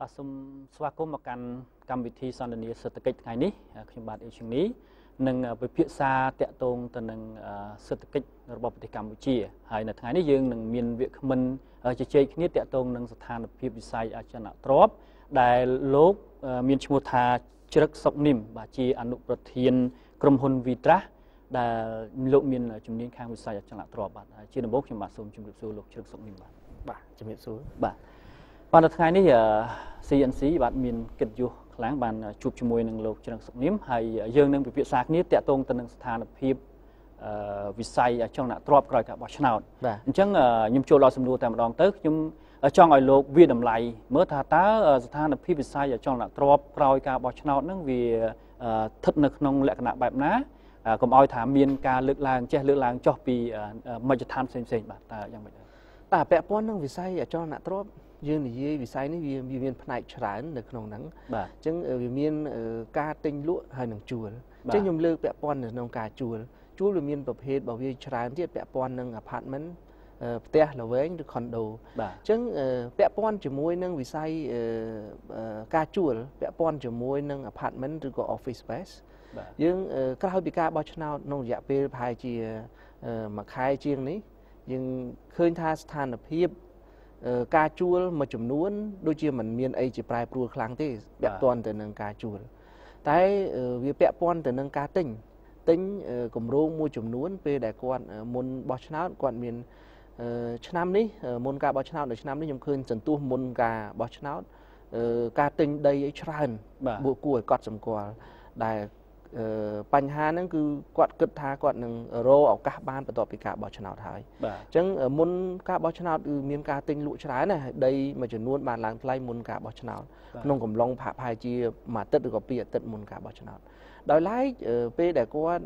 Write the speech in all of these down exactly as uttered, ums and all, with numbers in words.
បាទសូមស្វាគមន៍មកកាន់កម្មវិធីសន្ទនាសេដ្ឋកិច្ចថ្ងៃនេះខ្ញុំបាទអេជាងនេះនឹងពិភាក្សាតាក់ទងទៅនឹងសេដ្ឋកិច្ចរបស់ប្រទេសកម្ពុជាហើយនៅថ្ងៃនេះយើងនឹងមានវាគ្មិនជជែកគ្នាតាក់ទងនឹងស្ថានភាពវិស័យអចលនទ្រព្យដែលលោកមានឈ្មោះថាជ្រឹកសុកនិមបាទជាអនុប្រធានក្រុមហ៊ុន Vitra ដែលលោកមានជំនាញខាងវិស័យអចលនទ្រព្យបាទជាដំបូងខ្ញុំបាទសូមជម្រាបសួរលោកជ្រឹកសុកនិមបាទបាទជំរាបសួរបាទបាទនៅថ្ងៃនេះ ซี เอ็น ซี បាទមានកិត្តិយសខ្លាំងបានជួបជាមួយនឹងលោកជ្រឹកសុកនិមហើយយើងនឹងពិភាក្សាគ្នាតាក់ទងទៅនឹងស្ថានភាពវិស័យអចលនទ្រព្យក្រោយការបោះឆ្នោតអញ្ចឹងខ្ញុំចូលដល់សំណួរតែម្ដងទៅខ្ញុំចង់ឲ្យលោកវាតម្លៃមើលថាតើស្ថានភាពវិស័យអចលនទ្រព្យក្រោយការបោះឆ្នោតហ្នឹងវាស្ថិតនៅក្នុងលក្ខណៈបែបណាកុំឲ្យថាមានការលើកឡើងចេះលើកឡើងចុះពីមជ្ឈដ្ឋានផ្សេងៗបាទតើយ៉ាងម៉េចដែរបាទពាក់ព័ន្ធនឹងវិស័យអចលនទ្រព្យយើងនិយាយវិស័យនេះវាមានផ្នែកច្រើននៅក្នុងហ្នឹងអញ្ចឹងវាមានការទិញលក់ហើយនឹងជួលអញ្ចឹងខ្ញុំលើកពាក់ព័ន្ធនៅក្នុងការជួលជួលវាមានប្រភេទរបស់វាច្រើនទៀតពាក់ព័ន្ធនឹង apartment ផ្ទះល្វែងឬ condo អញ្ចឹងពាក់ព័ន្ធជាមួយនឹងវិស័យការជួលពាក់ព័ន្ធជាមួយនឹង apartment ឬក៏ office space យើងក្រោយពីការបោះឆ្នោតក្នុងរយៈពេលប្រហែលជាមួយខែជាងនេះយើងឃើញថាស្ថានភាពការជួលមួយចំនួនដូចជាមិនមានអីជាប្រែប្រួលខ្លាំងទេពាក់ព័ន្ធទៅនឹងការជួលតែវាពាក់ព័ន្ធទៅនឹងការទិញទិញគម្រោងមួយចំនួនពេលដែលគាត់មុនបោះឆ្នោតគាត់មានឆ្នាំនេះមុនការបោះឆ្នោតនៅឆ្នាំនេះខ្ញុំឃើញសន្ទុះមុនការបោះឆ្នោតការទិញដីឲ្យច្រើនបួគួរឲ្យកត់សម្គាល់ដែលបញ្ហាហ្នឹងគឺគាត់គិតថាគាត់នឹងរកឱកាសបានបន្ទាប់ពីការបោះឆ្នោតហើយអញ្ចឹងមុនការបោះឆ្នោតគឺមានការទិញលក់ច្រើនណាស់ដីមួយចំនួនបានឡើងថ្លៃមុនការបោះឆ្នោតក្នុងកំឡុងប្រហែលជាមួយអាទិត្យឬក៏ពីរអាទិត្យមុនការបោះឆ្នោតដោយឡែកពេលដែលគាត់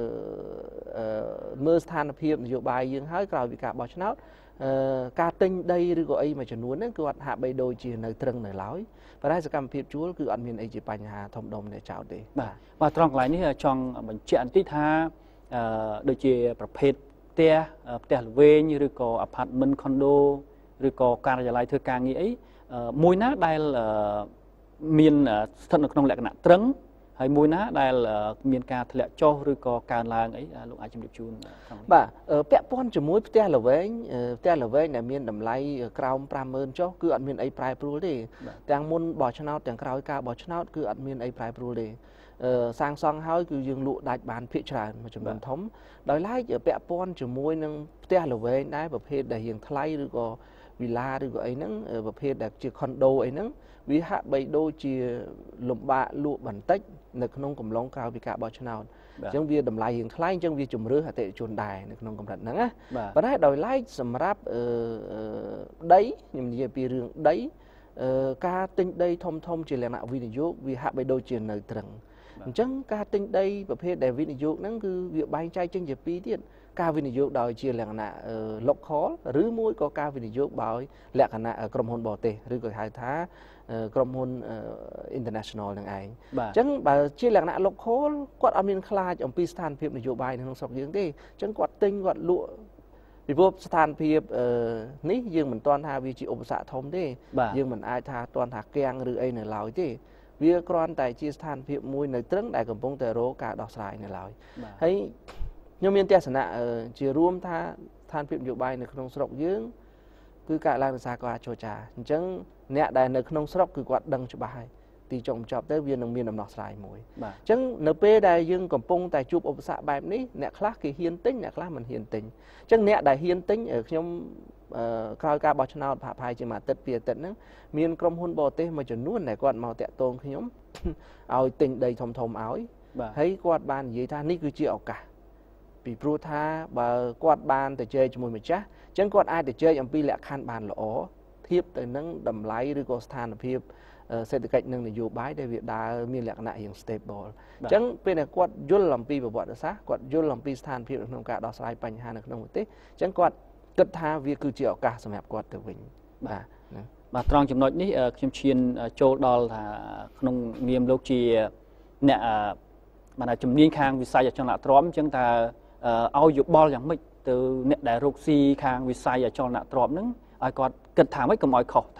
មើលស្ថានភាពនយោបាយយើងហើយក្រោយពីការបោះឆ្នោតការទិញដីឬក៏អីមួយចំនួនហ្នឹងគាត់ហាក់បីដូចជានៅត្រឹងនៅឡើយប៉ុន្តែសកម្មភាពជួលគឺអត់មានអីជាបញ្ហាធំដុំដែលចោតទេបាទបាទត្រង់កន្លែងនេះចង់បញ្ជាក់បន្តិចថាដូចជាប្រភេទផ្ទះផ្ទះល្វែងឬក៏ apartment condo ឬក៏ការិយាល័យធ្វើការងារអីមួយណាដែលមានស្ថិតនៅក្នុងលក្ខណៈត្រឹងហើយមួយណាដែលមានការធ្លាក់ចុះឬក៏កើនឡើងអីលោកអាចជម្រាបជូនបាទពាក់ព័ន្ធជាមួយផ្ទះល្វែងផ្ទះល្វែងដែលមានតម្លៃក្រោម ប្រាំម៉ឺន ចុះគឺអត់មានអីប្រែប្រួលទេទាំងមុនបោះឆ្នោតទាំងក្រោយការបោះឆ្នោតគឺអត់មានអីប្រែប្រួលទេសាងសង់ហើយគឺយើងលក់ដាច់បានភាគច្រើនមួយចំនួនធំដោយឡែកពាក់ព័ន្ធជាមួយនឹងផ្ទះល្វែងដែរប្រភេទដែលរៀងថ្លៃឬក៏វិឡាឬក៏អីហ្នឹងប្រភេទដែលជា condo អីហ្នឹងវាហាក់បីដូចជាលំបាកលក់បន្តិចនៅក្នុងកំឡុងក្រោយពីការបោះឆ្នោតអញ្ចឹងវាតម្លៃរៀងថ្លៃអញ្ចឹងវាជំរឿសអតិថិជនដែរនៅក្នុងកម្រិតហ្នឹងណាប៉ុន្តែដោយឡែកសម្រាប់ដីខ្ញុំនិយាយពីរឿងដីការទិញដីធំធំជាលក្ខណៈវិនិយោគវាហាក់បីដូចជានៅត្រឹងអញ្ចឹងការទិញដីប្រភេទដែលវិនិយោគហ្នឹងគឺវាបែងចែកចេញជាពីរទៀតការវិនិយោគដោយជាលក្ខណៈ local ឬមួយក៏ការវិនិយោគដោយលក្ខណៈក្រុមហ៊ុនបរទេសឬក៏ហៅថាក្រុមហ៊ុន international នឹងឯងអញ្ចឹងបើជាលក្ខណៈ local គាត់អត់មានខ្លាចអំពីស្ថានភាពនយោបាយនៅក្នុងស្រុកយើងទេអញ្ចឹងគាត់ទិញគាត់លក់ពីព្រោះស្ថានភាពនេះយើងមិនទាន់ថាវាជាឧបសគ្គធំទេយើងមិនអាចថាទាន់ថាគាំងឬអីនៅឡើយទេវាគ្រាន់តែជាស្ថានភាពមួយនៅត្រឹងដែលកំពុងតែរកការដោះស្រាយនៅឡើយហើយខ្ញុំមានទស្សនៈជារួមថាស្ថានភាពនយោបាយនៅក្នុងស្រុកយើងគឺកើតឡើងដោយសារការចរចាអញ្ចឹងអ្នកដែលនៅក្នុងស្រុកគឺគាត់ដឹងច្បាស់ហើយទីចុងបញ្ចប់ទៅវានឹងមានដំណោះស្រាយមួយអញ្ចឹងនៅពេលដែលយើងកំពុងតែជួបឧបសគ្គបែបនេះអ្នកខ្លះគេហ៊ានទិញអ្នកខ្លះមិនហ៊ានទិញអញ្ចឹងអ្នកដែលហ៊ានទិញខ្ញុំក្រោយការបោះឆ្នោតប្រហែលជាមួយអាទិត្យពីរអាទិត្យហ្នឹងមានក្រុមហ៊ុនបរទេសមួយចំនួនដែលគាត់មកតាក់ទងខ្ញុំឲ្យទិញដីធំធំឲ្យហើយគាត់បាននិយាយថានេះគឺជាឱកាសពីព្រោះថាបើគាត់បានទៅជែកជាមួយម្ចាស់អញ្ចឹងគាត់អាចទៅជែកអំពីលក្ខខណ្ឌបានល្អធៀបទៅនឹងតម្លៃឬក៏ស្ថានភាពសេដ្ឋកិច្ចនិងនយោបាយដែលវាដើរមានលក្ខណៈរៀង stable អញ្ចឹងពេលដែលគាត់យល់អំពីប្រវត្តិសាស្ត្រគាត់យល់អំពីស្ថានភាពក្នុងការដោះស្រាយបញ្ហានៅក្នុងប្រទេសអញ្ចឹងគាត់គិតថាវាគឺជាឱកាសសម្រាប់គាត់ទៅវិញបាទបាទត្រង់ចំណុចនេះខ្ញុំឈានចូលដល់ថាក្នុងនាមលោកជាអ្នកបានជំនាញខាងវិស័យអចលនទ្រព្យអញ្ចឹងតើឲ្យយោបល់យ៉ាងម៉េចទៅអ្នកដែលរកស៊ីខាងវិស័យអចលនទ្រព្យហ្នឹងឲ្យគាត់គិតថាម៉េចកុំឲ្យខុសថា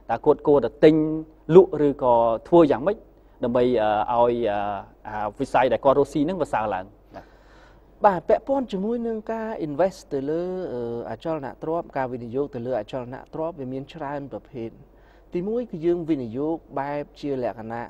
ta cột cô đã tinh lụa rồi có thua dạng mấy đầm bay ao vi sai đại con rosi nâng và sao là bà vẽ pon chỉ muốn nâng ca invest từ lơ ở cho nạ trop ca video từ lơ ở cho nạ trop về miền Tràn tập hiện thì mỗi cái dương video bài chia lẻ cả nạ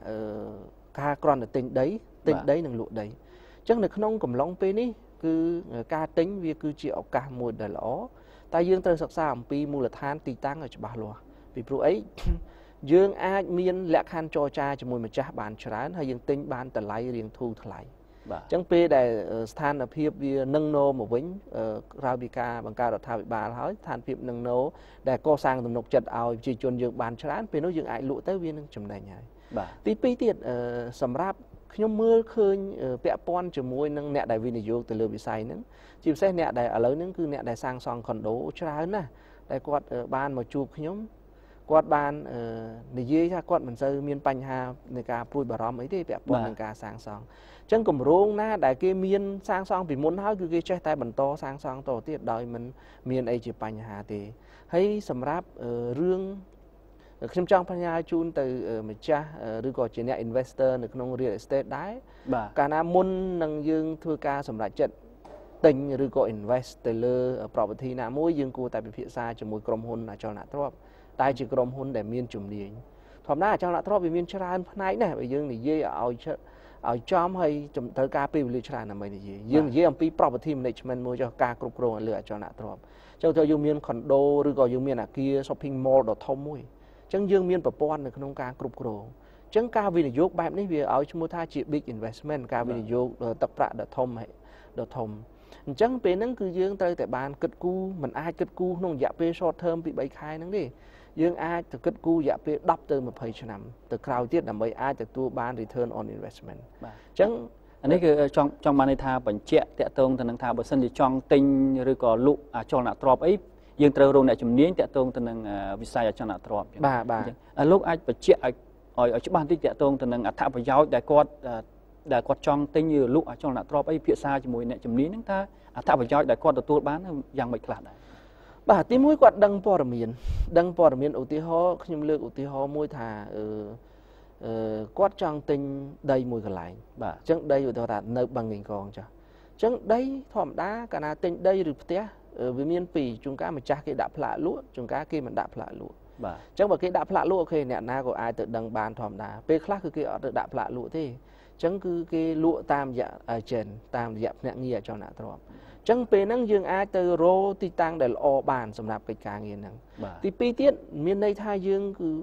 ca còn là tinh đấy tinh đấy nâng lụa đấy chắc là không cầm long pe ní cứ ca tính vì cứ chịu cả một đời lõ ta dương tới sắc xa pi mua là than tì tăng ở chỗ bà lúa vì pro ấy dương ai miền lẽ khăn cho cha cho mùi mà cha bàn Tràn hay dương tinh bàn tờ lại riêng thu thở lại chẳng pe để than ở phía vì nâng nô một vĩnh rau bì ca bằng ca đọt thao bị bà hỏi than phía nâng nô để co sang tầm nục chật ao chỉ chôn dương bàn Tràn pe nó dương ai lụa tới viên chùm này nhảy tí pi tiệt sầm ráp nhóm mưa khơi vẽ pon cho môi nâng nẹt đại video từ lừa bị say nứng chịu xe nẹt đại ở lớn nứng cứ nẹt đại sang song còn đố Tràn nè đại quạt ban mà chụp nhóm quạt ban để dưới ra quạt mình sơ miên panh ha người ta pui bà róm ấy thì vẽ pon người ta sang song chẳng cùng rong na đại kia miên sang song vì muốn nói cứ cái trái tay bẩn to sang song to tiệt đời mình miên ấy chỉ panh hà thì hay sầm ráp rương khi trong phần nhà chun từ mình cha rồi gọi chuyện nhà investor được nông real estate đấy cả nam môn năng dương thưa ca sầm lại trận tình rồi gọi investor property nam mỗi dương cô tại phía xa cho mỗiក្រុមហ៊ុនcho nạ trop tại chỉក្រុមហ៊ុនđể miên chủng điển thầm na cho nạ trop vì miên Tràn này này bây dương thì dễ ở ở trong hay chủng tới ca pi lưu Tràn là mấy gì dương dễ ông pi property management mua cho ca cục rồng lựa cho nạ trop cho tôi dương miên condo rồi gọi dương miên là kia shopping mall đồ thông mũi chẳng dương miên bờ pon được nông ca cục rồng chẳng ca video bài này vì ở chúng ta chỉ big investment ca video tập ra đồ thông hay đồ thông chẳng pe nắng cứ dương tới tại bàn kết cu mình ai kết cu nông dạ pe short term bị bảy khai nắng đi dương ai từ kết cu dạ pe đắp từ một phẩy năm từ crowd tiết là mấy ai từ tu ban return on investment chẳng anh ấyคือtrong trong ban này tha bẩn chẹ tẹt tông từ năng tha bờ sân thì trong tinh rồi có lụ à cho nạ trop ấy dương từ rong này chấm niên tẹt tông từ năng visay cho nạ trop bà bà lúc ai bẩn chẹ ở ở chỗ ban tí tẹt tông từ năng thả vào giáo đại quạt đại quạt trong tinh như lụ à cho nạ trop ấy phía xa chỉ mùi này chấm niên năng ta thả vào giáo đại quạt từ bán giang bạch lạt bà tí mũi quạt đăng bò miền đăng bò miền ưu tí ho nhưng lược ưu tí ho mũi thả quạt trong tinh đầy mùi cả lại bà chẳng đây rồi ta nợ bằng nghìn con cho chẳng đây thòm đá cả na tinh đây được té với miền pì chúng cá mà cha cái đạp lạ lúa chúng cá kia mình đạp lạ lúa bà chẳng mà cái đạp lạ lúa khi nè na của ai tự đăng bàn thòm đá pe khácคือcái tự đạp lạ lúa thế chẳng cứ cái lúa tam dạ ở trên tam dạ nè nghe cho nè thòm chẳng pe năng dương ai từ rô ti tăng để o bànสำหรับcái càng nghe năng thì pi tiết miền đây thay dương cứ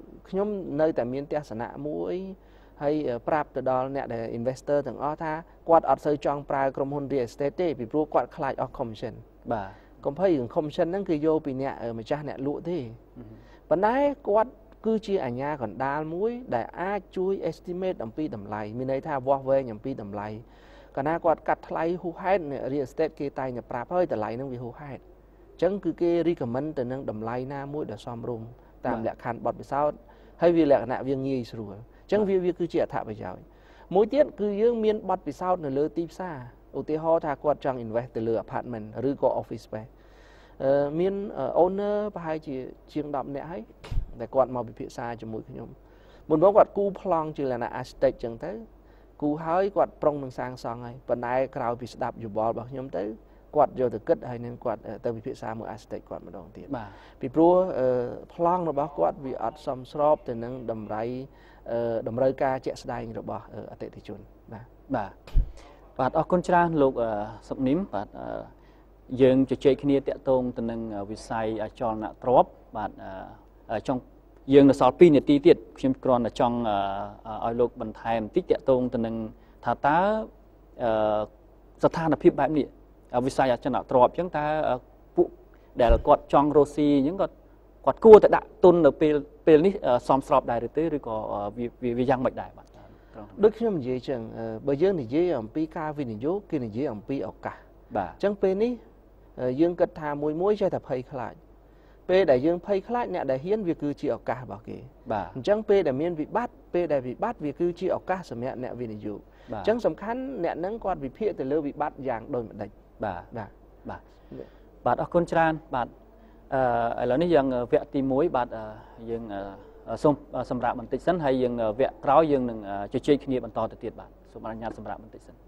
nhóm nơi tại miền tây sản nạ mũi hay prap từ đó nè để investor từng ở tha quạt ở sơi trong praiក្រុមហ៊ុន real estate ពីព្រោះគាត់ខ្លាចអស់ commission បាទកុំភ័យរឿង commission ហ្នឹងគឺយកពីអ្នកម្ចាស់អ្នកលក់ទេប៉ុន្តែគាត់គឺជាអាជ្ញាកណ្ដាលមួយដែលអាចជួយ estimate អំពីតម្លៃមានន័យថាវាស់វែងអំពីតម្លៃកាលណាគាត់កាត់ថ្លៃហួសហេតុ real estate គេតែងតែប្រាប់ហើយតម្លៃហ្នឹងវាហួសហេតុអញ្ចឹងគឺគេ recommend ទៅនឹងតម្លៃណាមួយដែលសមរម្យតាមលក្ខខណ្ឌបទពិសោធន៍ហើយវាលក្ខណៈវាងាយស្រួលអញ្ចឹងវាវាគឺជាអត្ថប្រយោជន៍មួយទៀតគឺយើងមានបទពិសោធន៍នៅលើទីផ្សារឧទាហរណ៍ថាគាត់ចង់ invest ទៅលើ apartment ឬក៏ office space មាន owner ប្រហែលជាជាងដប់នាក់ហើយដែលគាត់មកពិភាក្សាជាមួយខ្ញុំមុនមកគាត់គូប្លង់ជាលក្ខណៈ architect អញ្ចឹងទៅគូហើយគាត់ប្រុងនឹងសាងសង់ហើយប៉ុន្តែក្រោយពីស្ដាប់យោបល់របស់ខ្ញុំទៅគាត់យកទៅគិតហើយនឹងគាត់ទៅពិភាក្សាមួយ architect គាត់ម្ដងទៀតបាទពីព្រោះប្លង់របស់គាត់វាអត់សមស្របទៅនឹងតម្លៃតម្រូវការជាក់ស្ដែងរបស់អតិថិជនបាទបាទបាទអរគុណច្រើនលោកសុកនីមបាទយើងជជែកគ្នាតាក់ទងទៅនឹងវិស័យអចលនទ្រព្យបាទចង់យើងនៅសល់ពីរនាទីទៀតខ្ញុំគ្រាន់តែចង់ឲ្យលោកបន្ថែមបន្តិចតាក់ទងទៅនឹងថាតើស្ថានភាពបែបនេះវិស័យអចលនទ្រព្យអញ្ចឹងតើពួកដែលគាត់ចង់រស់ស៊ីអញ្ចឹងគាត់គាត់គួរតែដាក់ទុននៅពេលពេលនេះសមស្របដែរឬទេឬក៏វាយ៉ាងម៉េចដែរបាទដូចខ្ញុំនិយាយអញ្ចឹងបើយើងនិយាយអំពីការវិនិយោគគេនិយាយអំពីឱកាសបាទអញ្ចឹងពេលនេះយើងគិតថាមួយមួយចេះតែភ័យខ្លាចពេលដែលយើងភ័យខ្លាចអ្នកដែលហ៊ានវាគឺជាឱកាសរបស់គេបាទអញ្ចឹងពេលដែលមានវិបត្តិពេលដែលវិបត្តិវាគឺជាឱកាសសម្រាប់អ្នកវិនិយោគអញ្ចឹងសំខាន់អ្នកនឹងគាត់វិភាគទៅលើវិបត្តិយ៉ាងដូចម្ដេចបាទបាទបាទបាទអរគុណច្រើនបាទឥឡូវនេះយើងវគ្គទីមួយបាទយើងសូមសម្រាប់បន្តិចសិនហើយយើងវគ្គក្រោយយើងនឹងជជែកគ្នាបន្តទៅទៀតបាទសូមអនុញ្ញាតសម្រាប់បន្តិចសិន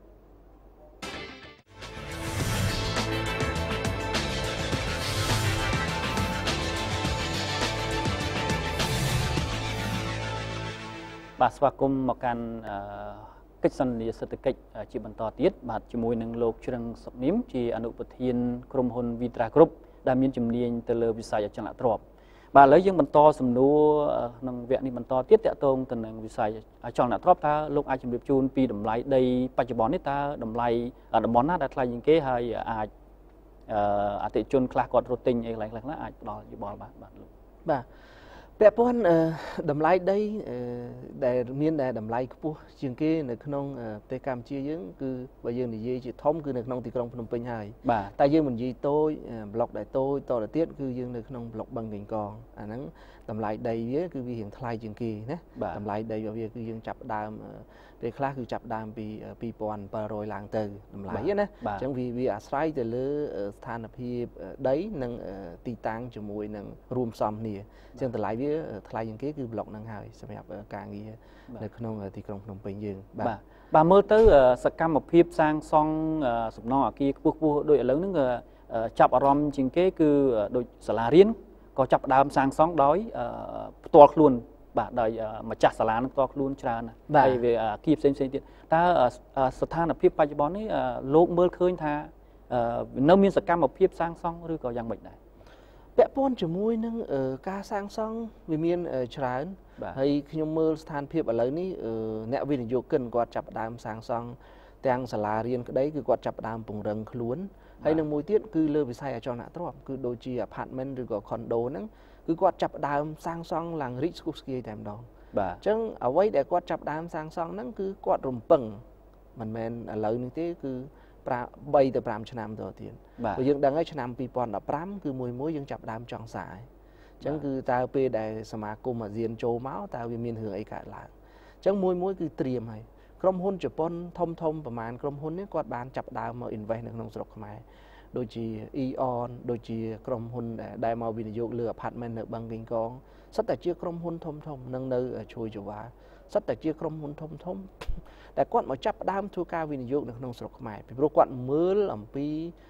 បាទស្វាគមន៍មកកាន់កិច្ចសន្និសីទកិច្ចជាបន្តទៀតបាទជាមួយនឹងលោកជ្រឹងសុកនីមជាអនុប្រធានក្រុមហ៊ុន Vitra Group ដែលមានជំនាញទៅលើវិស័យអចលនទ្រព្យបាទឥឡូវយើងបន្តសំណួរក្នុងវគ្គនេះបន្តទៀតតាក់ទងទៅនឹងវិស័យអចលនទ្រព្យតើលោកអាចជម្រាបជូនពីតម្លៃដីបច្ចុប្បន្ននេះតើតម្លៃតំបន់ណាដែលថ្លៃជាងគេហើយអាចអតិថិជនខ្លះគាត់រត់ទិញអីខ្លះខ្លះអាចផ្ដល់យោបល់បាទបាទលោកបាទពាក់ព័ន្ធតម្លៃដីដែលមានតែតម្លៃខ្ពស់ជាងគេនៅក្នុងប្រទេសកម្ពុជាយើងគឺបើយើងនិយាយជាធំគឺនៅក្នុងទីក្រុងភ្នំពេញហើយតែយើងមិននិយាយតូចប្លុកដែលតូចតទៅទៀតគឺយើងនៅក្នុងប្លុកបឹងកេងកងអាហ្នឹងតម្លៃដីវាគឺវារៀងថ្លៃជាងគេណាតម្លៃដីរបស់វាគឺយើងចាប់ដើមពេលខ្លះគឺចាប់ដើមពីពីរពាន់bảyរយឡើងទៅតម្លៃណាអញ្ចឹងវាវាអាស្រ័យទៅលើស្ថានភាពដីនិងទីតាំងជាមួយនឹងរួមផ្សំគ្នាអញ្ចឹងតម្លៃវាថ្លៃជាងគេគឺប្លុកហ្នឹងហើយសម្រាប់ការងារនៅក្នុងទីក្រុងភ្នំពេញយើងបាទបាទមើលទៅសកម្មភាពសាងសង់សំណង់អគារខ្ពស់ខ្ពស់ដូចឥឡូវហ្នឹងចាប់អារម្មណ៍ជាងគេគឺដូចសាលារៀនក៏ចាប់ដើមសាងសង់ដោយផ្ទាល់ខ្លួនបាទដោយម្ចាស់សាលានឹងផ្ទាល់ខ្លួនច្រើនហើយវាអគារផ្សេងផ្សេងទៀតតើស្ថានភាពបច្ចុប្បន្ននេះលោកមើលឃើញថានៅមានសកម្មភាពសាងសង់ឬក៏យ៉ាងម៉េចដែរពាក់ព័ន្ធជាមួយនឹងការសាងសង់វាមានច្រើនហើយខ្ញុំមើលស្ថានភាពឥឡូវនេះអ្នកវិនិយោគិនគាត់ចាប់ដើមសាងសង់ទាំងសាលារៀនក្តីគឺគាត់ចាប់ដើមពង្រឹងខ្លួនហើយនឹងមួយទៀតគឺលើវិស័យអចលនទ្រព្យគឺដូចជា apartment ឬក៏ condo ហ្នឹងគឺគាត់ចាប់ដើមសាងសង់ឡើងរីកស្គុះស្គាយតែម្ដងបាទអញ្ចឹងអ្វីដែលគាត់ចាប់ដើមសាងសង់ហ្នឹងគឺគាត់រំពឹងមិនមែនឥឡូវនេះទេគឺបីទៅប្រាំឆ្នាំទៅទៀតព្រោះយើងដឹងហើយឆ្នាំពីរពាន់ដប់ប្រាំគឺមួយមួយយើងចាប់ដើមចង់សាយអញ្ចឹងគឺតើពេលដែលសមាគមអាស៊ានចូលមកតើវាមានរឿងអីកើតឡើងអញ្ចឹងមួយមួយគឺត្រៀមហើយក្រុមហ៊ុនជប៉ុនធំធំប្រមាណក្រុមហ៊ុននេះគាត់បានចាប់ដើមមក invest នៅក្នុងស្រុកខ្មែរដូចជា Eon ដូចជាក្រុមហ៊ុនដែលមកវិនិយោគលើ apartment នៅបឹងកេងកងសិតតែជាក្រុមហ៊ុនធំធំនឹងនៅជួយចវាសិតតែជាក្រុមហ៊ុនធំធំដែលគាត់មកចាប់ដើមធ្វើការវិនិយោគនៅក្នុងស្រុកខ្មែរពីព្រោះគាត់មើលអំពី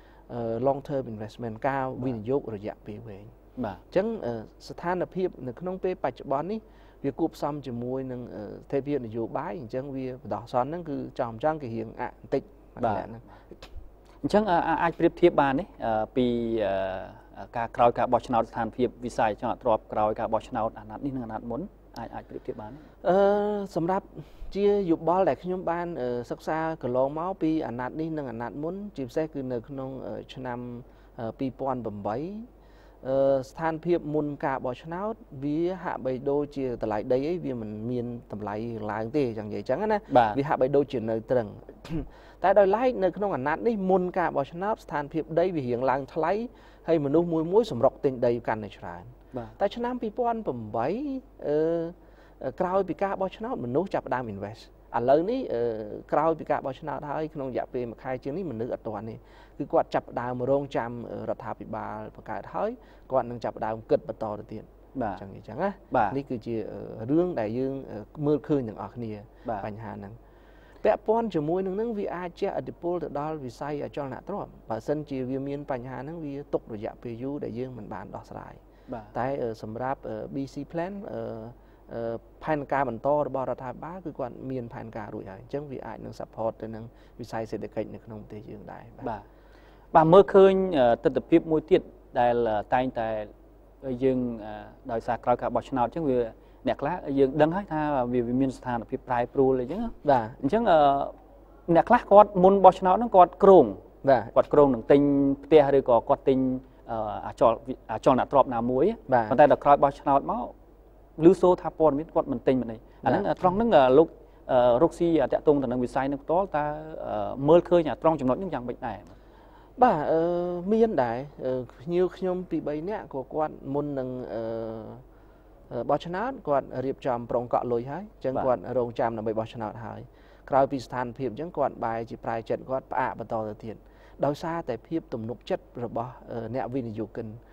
long term investment ការវិនិយោគរយៈពេលវែងបាទអញ្ចឹងស្ថានភាពនៅក្នុងពេលបច្ចុប្បន្ននេះវាគួបផ្សំជាមួយនឹងទេពនយោបាយអញ្ចឹងវាបដោះសន្នហ្នឹងគឺចំចង់គេរៀងអាក់បន្តិចបាទអញ្ចឹងអាចប្រៀបធៀបបាននេះពីការក្រោយការបោះឆ្នោតស្ថានភាពវិស័យអចលនទ្រព្យក្រោយការបោះឆ្នោតអាណត្តិនេះនិងអាណត្តិមុនអាចអាចប្រៀបធៀបបានអឺសម្រាប់ជាយោបល់ដែលខ្ញុំបានសិក្សាកន្លងមកពីអាណត្តិនេះនិងអាណត្តិមុនជាពិសេសគឺនៅក្នុងឆ្នាំពីរពាន់ប្រាំបីស្ថានភាពមុនការបោះឆ្នោតវាហាក់បីដូចជាតម្លៃដីអីវាមិនមានតម្លៃឡើងទេចឹងនិយាយចឹងណាវាហាក់បីដូចជានៅត្រឹងតែដោយឡែកនៅក្នុងអាណត្តិនេះមុនការបោះឆ្នោតស្ថានភាពដីវារៀងឡើងថ្លៃហើយមនុស្សមួយមួយសម្រុកទិញដីកាន់តែច្រើនតែឆ្នាំពីរពាន់ប្រាំបីអឺក្រោយពីការបោះឆ្នោតមនុស្សចាប់ផ្ដើម invest ឥឡូវនេះក្រោយពីការបោះឆ្នោតហើយក្នុងរយៈពេលមួយខែជាងនេះមនុស្សអត់ទាន់នេះគឺគាត់ចាប់ផ្ដើមរងចាំរដ្ឋាភិបាលបង្កើតហើយគាត់នឹងចាប់ផ្ដើមគិតបន្តទៅទៀតបាទអញ្ចឹងអញ្ចឹងណានេះគឺជារឿងដែលយើងមើលឃើញទាំងអស់គ្នាបញ្ហាហ្នឹងពាក់ព័ន្ធជាមួយនឹងហ្នឹងវាអាចជះឥទ្ធិពលទៅដល់វិស័យអចលនទ្រព្យបើសិនជាវាមានបញ្ហាហ្នឹងវាទុករយៈពេលយូរដែលយើងមិនបានដោះស្រាយតែសម្រាប់ ប៊ី ស៊ី plan ផែនការបន្តរបស់រដ្ឋាភិបាលគឺគាត់មានផែនការរួចហើយអញ្ចឹងវាអាចនឹង support ទៅនឹងវិស័យសេដ្ឋកិច្ចនៅក្នុងប្រទេសយើងដែរបាទបាទមើលឃើញទស្សនវិជ្ជាមួយទៀតដែលតែងតែយើងដោយសារក្រោយការបោះឆ្នោតអញ្ចឹងវាអ្នកខ្លះយើងដឹងហើយថាវាមានស្ថានភាពប្រែប្រួលអីចឹងបាទអញ្ចឹងអ្នកខ្លះគាត់មុនបោះឆ្នោតហ្នឹងគាត់គ្រោងបាទគាត់គ្រោងនឹងទិញផ្ទះឬក៏គាត់ទិញអាចលអចលនទ្រព្យណាមួយប៉ុន្តែដល់ក្រោយបោះឆ្នោតមកឮសូរថាព័ត៌មានគាត់មិនទិញមិនអីអាហ្នឹងត្រង់ហ្នឹងលោករកស៊ីតាក់ទងទៅនឹងវិស័យនឹងផ្ទាល់តើមើលឃើញត្រង់ចំណុចហ្នឹងយ៉ាងម៉េចដែរបាទអឺមានដែរភ្ញៀវខ្ញុំពីរបីនាក់ក៏គាត់មុននឹងអឺបោះឆ្នោតគាត់រៀបចំប្រងកក់លុយហើយអញ្ចឹងគាត់រងចាំដើម្បីបោះឆ្នោតហើយក្រោយពីស្ថានភាពអញ្ចឹងគាត់បែរជាប្រែចិត្តគាត់ផ្អាកបន្តទៅទៀតដោយសារតែភាពទំនុកចិត្តរបស់អ្នកវិនិយោគិន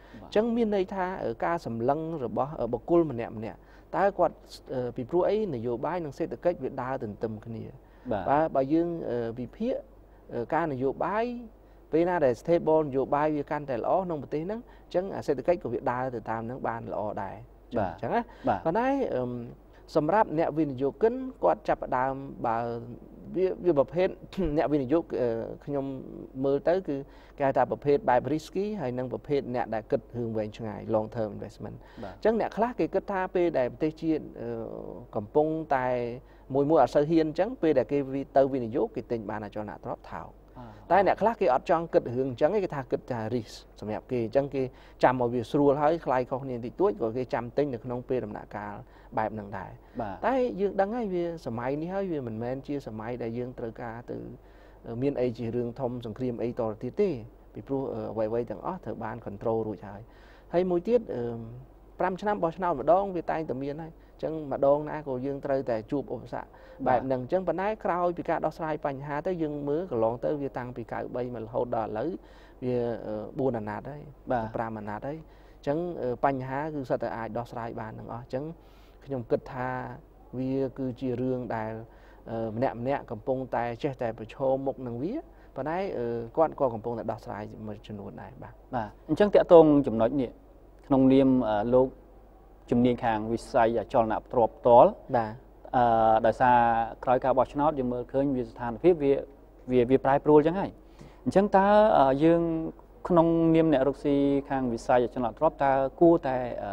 chẳng miền này tha ở ca sầm lăng rồi bỏ ở bậc cul mà nẹm nè ta quạt bị pru ấy này vô bài năng xây được cách Việt đa từng tầm cái này và bà dương bị phía ca này vô bài vì na để stable vô bài vì can tài lõ nông một tí nắng chẳng xây được cách của Việt đa từ tam nắng ban lõ đài chẳng á và đấyสำหรับเนวินโยกันกอดจับดามบ่าวิบประเภทเนวินโยกขยมมือเต้คือการตาประเภทบายบริสกี้ให้นั่งประเภทเนได้กึศหึงเวงช่างไง long term investment จังเนคลาเกึศท่าไปได้ประเทศจีนกำปงตายมวยมวยอัศเฮียนจังไปได้เกวิเตอร์วินโยกติดบานจอนาทรอปเท้าแต่เนี่ยคลาเกอดจังกึศหึงจังไอ้ท่ากึศจะริสสำหรับเกจังเกจำเอาวิสรูลให้ใครเขาเนี่ยติดตัวก็เกจำติ้งในขนมเปรย์ดำหนักการแบบหนึ่งได้แต่ยังดังไงวิสมัยนี้ให้วิมันแมนเชียสมัยได้ยังตระกาtừเมียนไอจีเรื่องทอมสงครามไอต่อที่ที่ปีพรูไว้ไว้ต่างอ๋อเธอบ้านคอนโทรลรู้ใช่ให้มวยติดพรำชนะบอลชนะมาดองวิตายแต่เมียนให้จังมาดองนะก็ยังตระแต่จูบอุปสรรคแบบหนึ่งจังปัญหาคราวปีกาดอสไลปัญหาแต่ยังมือก็ลองเตอวิตังปีกาใบมันโหดดอเลยวิบูนันนาได้ปรามันนาได้จังปัญหาคือสัตย์อายดอสไลบ้านหนึ่งอ๋อจังขยมกึศธาวิคือจีเรื่องได้แหนมแหนกำปงแต่เชื่อแต่ประชมมกหนึ่งวิปนายก้อนก้อนกำปงแต่ดอกสายมาจำนวนได้บ้างบ่าจังเตะตรงจุดน้อยเนี่ยขนมเนียมโลกจุดเนียงคางวิสัยจอลนับตรบตอลบ่าโดยซาคล้ายกับบอชนอตยังเมื่อเคยวิสถานพิบวิวิวิปลายปลูจังไงจังตายังขนมเนียมเนี่ยรกซีคางวิสัยจอลนับตรบตากู้แต่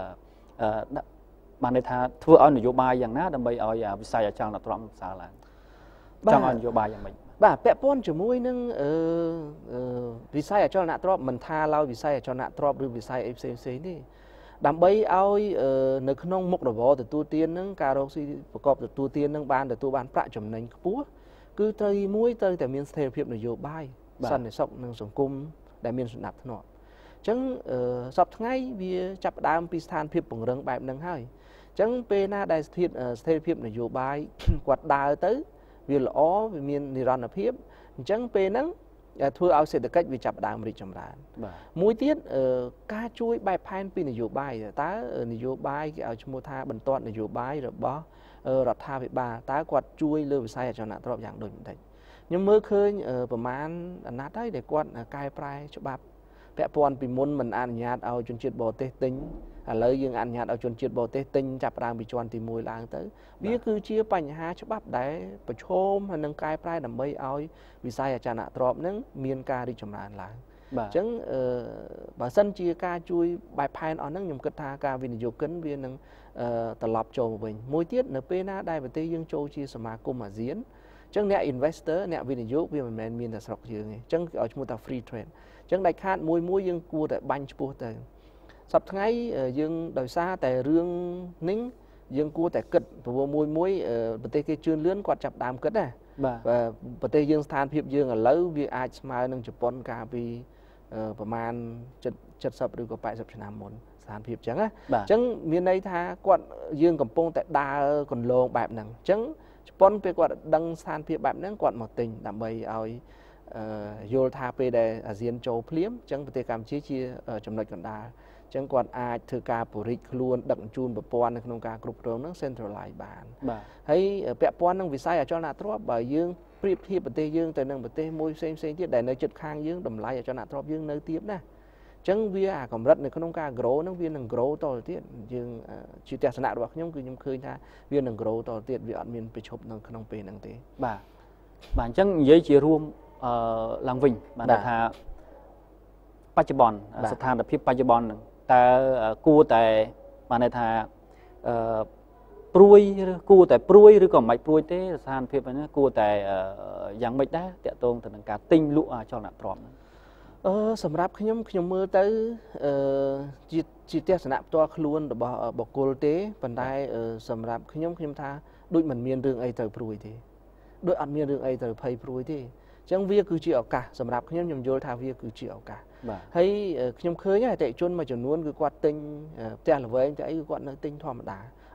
บางในทางทั่วเอานโยบายอย่างน่าดำไปเอาอย่างวิสัยจังหวัดตรังสาลาจังเอานโยบายอย่างไรบ่าแปะป้อนจมูกนึงวิสัยจังหวัดตรังมันท่าเราวิสัยจังหวัดตรังหรือวิสัยเอฟซีซีนี่ดำไปเอาในขนมมุกระบอแต่ตัวเตียนนึงการรกซีประกอบแต่ตัวเตียนนึงบานแต่ตัวบานประจำในปัวคือเตยมุ้ยเตยแต่มีสเตอร์เพียบนโยบายสั่นในศพนึงสังคมได้มีสุนัขถนอดจังสอบทั้งไงวิจับดามพิสถานเพียบปุ่งเริงแบบนึงให้จังเป็นหน้าได้สถิตสถิตเพียบนโยบายกวาดดาวtớiวิลอ้อวิมีนิรันดร์เพียบจังเป็นนั้นทั่วเอาเศรษฐกิจวิจับดามริจำรานมวยติดการช่วยใบพันปีนโยบายตานโยบายเอาชมูธาบรรทอนนโยบายหรือบ่รัฐาวิบาตากวาดช่วยเลือกวิสัยจังหวัดตรอบอย่างโดยไม่ได้ยังเมื่อเคยประมาณนัดได้เด็กกวาดกายปลายฉบับแปะปอนปีมุนมันอ่านญาติเอาจนจิตบ่เตะติงเลยยังอ่านญาติเอาจนจิตบ่เตะติงจับรางปีจวนตีมวยล้างtớiวิคือเชี่ยปัญหาฉบับได้ประชมนังกายปลายดำใบเอาวิสัยอาจารย์ตรอบนั้นมีนการดิจำรานล้างจังบางสันเชี่ยการช่วยใบพายอ่อนนั่งยมกระทาการวินิโยกันวินังตลบโจมวิ่งมวยเทียนเนเปน่าได้ประเทศยังโจเชี่ยสมาคมอาเซียนจังเนี่ยอินเวสเตอร์เนี่ยวินิโยวิมันแมนมีแต่สกเยอะไงจังเอาชมุตาฟรีเทรดจังได้คาดมวยมวยยังกูแต่บัญชปูแต่สับทั้งไงยังโดยซาแต่เรื่องนิ่งยังกูแต่กึศตัวมวยมวยประเทศที่ชื่นเลื่อนกว่าจับดามกึศนะประเทศยังสถานเพียบยังอ่ะแล้ววิอาชมาหนึ่งจุดปอนกาปีประมาณจัดจัดสับหรือก็ไปสับชนะมนสถานเพียบจังอ่ะจังมีในท่ากว่ายังกับปงแต่ดาคนโลงแบบนั้นจังปอนไปกว่าดังสถานเพียบแบบนั้นกว่าหมดติงดำไปเอาโยธาไปได้อาเซียนโจเพลียมจังปฏิกรรมชี้ชี้จำนวนกันได้จังกว่าอาจถือการปุริคล้วนดังจูนแบบปอนในขนมการกรุบเริงนั่งเซ็นทรัลไลน์บานให้แปะปอนนั่งวิสัยอาจารย์นาทรอบบ่ยื่นเปรียบเทียบประเทศยื่นแต่นั่งประเทศมวยเซ็งเซ็งที่ได้ในจุดข้างยื่นดำไลอาจารย์นาทรอบยื่นเนื้อเทียบนะจังวิอาของรัฐในขนมการโกรนั่งวินั่งโกรต่อเทียบยื่นชีวิตศาสนาบอกย่อมคือย่อมเคยท่าวินั่งโกรต่อเทียบวิอัดมีนไปชบนั่งขนมเปนั่งเตะบ่าบ่าจังยี่จีรวมหลังวิ่งมาในทางปัจจุบันสถานพิบปัจจุบันแต่กูแต่มาในทางปลุยกูแต่ปลุยหรือก็ไม่ปลุยเต้สถานพิบนั้นกูแต่ยังไม่ได้เตะตรงแต่ในการติ้งลุอาจอหนักตรอมเออสำหรับขยมขยมมือเต้จิตจิตเตสนะตัวคล้วนบอกบอกกูเต้ปันได้สำหรับขยมขยมท่าด้วยมันมีเรื่องไอเตอร์ปลุยทีด้วยอันมีเรื่องไอเตอร์ไพ่ปลุยทีจังวิคือจีเอากะสำหรับขยมยมโยธาวิคือจีเอากะให้ขยมเคยเนี่ยแต่จนมาจนนู้นคือกวาดติงแต่ละเว้นแต่ไอ้กวาดเนื้อติงธรรมดา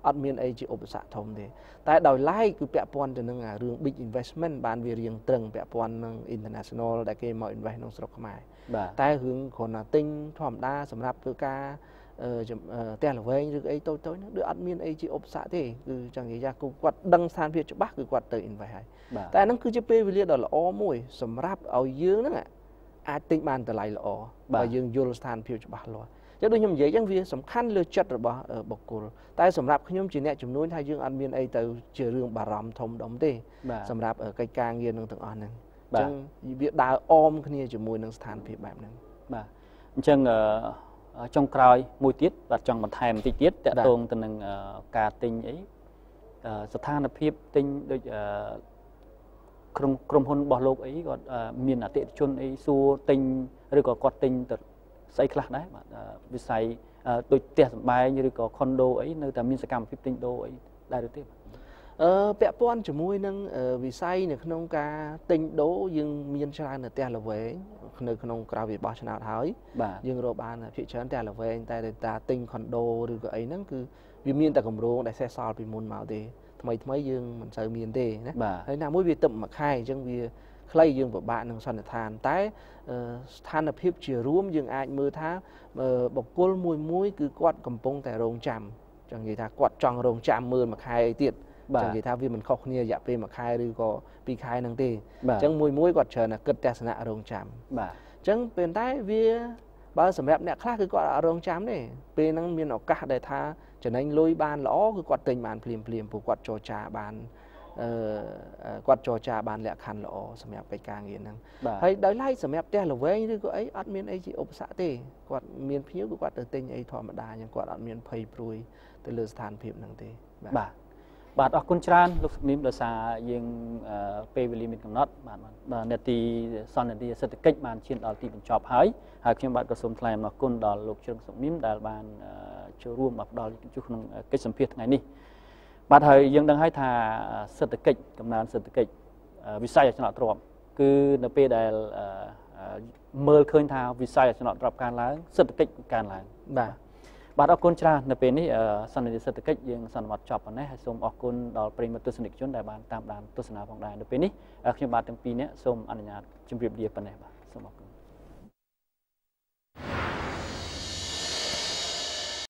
អត់មានអីជាឧបសគ្គធំទេតែដោយឡែកគឺពាក់ព័ន្ធទៅនឹងរឿង big investment បានវារៀងត្រឹងពាក់ព័ន្ធនឹង international ដែលគេមក invest ក្នុងស្រុកខ្មែរតែរឿងគ្រាន់តែទិញធម្មតាសម្រាប់ធ្វើការផ្ទះល្វែងឬអីតូចៗហ្នឹងដូចអត់មានអីជាឧបសគ្គទេគឺចង់និយាយថាគាត់ដឹងស្ថានភាពច្បាស់គឺគាត់ទៅ invest ហើយតែហ្នឹងគឺជាពេលវេលាដ៏ល្អមួយសម្រាប់ឲ្យយើងហ្នឹងអាចទិញបានតម្លៃល្អបើយើងយល់ស្ថានភាពច្បាស់លាស់ចឹងដូចខ្ញុំនិយាយចឹងវាសំខាន់លើចិត្តរបស់បុគ្គលតែសម្រាប់ខ្ញុំជាអ្នកជំនួញថាយើងអត់មានអីទៅជារឿងបារម្ភធំដុំទេសម្រាប់កិច្ចការងារនឹងទាំងអស់ហ្នឹងអញ្ចឹងវាដើរអមគ្នាជាមួយនឹងស្ថានភាពបែបហ្នឹងបាទអញ្ចឹងចុងក្រោយមួយទៀតបាទចង់បន្ថែមបន្តិចទៀតតកតងទៅនឹងការទិញអីស្ថានភាពទិញដូចក្រុមក្រុមហ៊ុនរបស់លោកអីគាត់មានអតិថិជនអីសួរទិញឬក៏គាត់ទិញទៅស្អីខ្លះដែរបាទវិស័យដូចផ្ទះសម្បែងឬក៏ខុនដូអីនៅតែមានសកម្មភាពទិញដូអីដែរឬទេអឺពាក់ព័ន្ធជាមួយនឹងវិស័យនៅក្នុងការទិញដូយើងមានច្រើននៅផ្ទះល្វែងនៅក្នុងក្រៅវាបោះឆ្នោតហើយយើងរកបានភាគច្រើនផ្ទះល្វែងតែតែទិញខុនដូឬក៏អីហ្នឹងគឺវាមានតែគម្រោងដែលសេសសល់ពីមុនមកទេថ្មីថ្មីយើងមិនសូវមានទេណាហើយណាមួយវាទឹកមួយខែអញ្ចឹងវាខ្លីយើងពិបាកនឹងសន្និដ្ឋានតែស្ថានភាពជារួមយើងអាចមើលថាបុគ្គលមួយមួយគឺគាត់កំពុងតែរងចាំចង់និយាយថាគាត់ចង់រងចាំមើលមួយខែអីទៀតចង់និយាយថាវាមិនខុសគ្នារយៈពេលមួយខែឬក៏ពីរខែហ្នឹងទេអញ្ចឹងមួយមួយគាត់ច្រើនតែគិតទស្សនៈរងចាំបាទអញ្ចឹងពេលតែវាបើសម្រាប់អ្នកខ្លះគឺគាត់អត់រងចាំទេពេលហ្នឹងមានឱកាសដែលថាចំណេញលុយបានល្អគឺគាត់ទិញបានភ្លាមភ្លាមព្រោះគាត់ចរចាបានអឺគាត់ចរចាបានលក្ខខណ្ឌល្អសម្រាប់កិច្ចការងារហ្នឹងហើយដោយឡែកសម្រាប់ផ្ទះល្វែងឬក៏អីអត់មានអីជាឧបសគ្គទេគាត់មានភ្ញៀវគឺគាត់ទៅទិញអីធម្មតាអញ្ចឹងគាត់អត់មានភ័យព្រួយទៅលើស្ថានភាពហ្នឹងទេបាទបាទអរគុណច្រើនលោកសុនីមដោយសារយើងពេលវេលាមានកំណត់បាទបាទនេតិសន្និធិសេដ្ឋកិច្ចបានឈានដល់ទីបញ្ចប់ហើយហើយខ្ញុំបាទក៏សូមថ្លែងអំណរគុណដល់លោកជ្រឹងសុនីមដែលបានចូលរួមមកផ្ដល់ជូនក្នុងកិច្ចសម្ភាសន៍ថ្ងៃនេះបាទហើយយើងដឹងហើយថាសេដ្ឋកិច្ចកំណើនសេដ្ឋកិច្ចវិស័យអចលនទ្រព្យគឺនៅពេលដែលមើលឃើញថាវិស័យអចលនទ្រព្យកើនឡើងសេដ្ឋកិច្ចកើនឡើងបាទបាទអរគុណច្រើននៅពេលនេះសន្និសីទសេដ្ឋកិច្ចយើងសន្មតចប់ប៉ុណ្ណេះហើយសូមអរគុណដល់ប្រិយមិត្តទស្សនិកជនដែលបានតាមដានទស្សនាផងដែរនៅពេលនេះខ្ញុំបាទទាំងពីរនាក់សូមអនុញ្ញាតជម្រាបលាប៉ុណ្ណេះបាទសូមអរគុណ